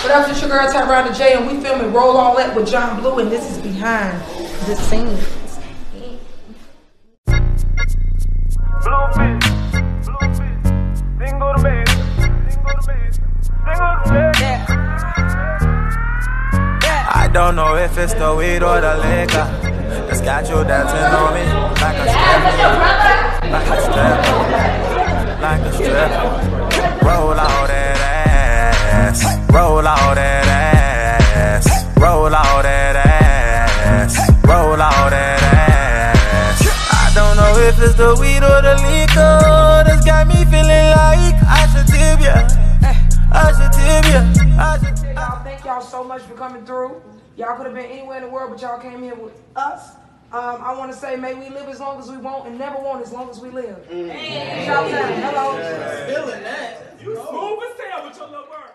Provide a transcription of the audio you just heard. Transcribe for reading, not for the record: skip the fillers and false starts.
What up, it's your girl Tyrona J, and we filming Roll All That with John Blue, and this is behind the scenes. I don't know if it's the weed or the liquor that's got you dancing on me like a stripper, like a stripper. Roll out that ass, roll out that ass, roll out that ass, roll out that ass. I don't know if it's the weed or the liquor that's got me feeling like I should tip ya, I should tip ya, I should tip ya. Thank y'all so much for coming through. Y'all could have been anywhere in the world, but y'all came here with us. I want to say, may we live as long as we want and never want as long as we live. Shout out. Hello. Feeling that. You smooth as hell with your little word.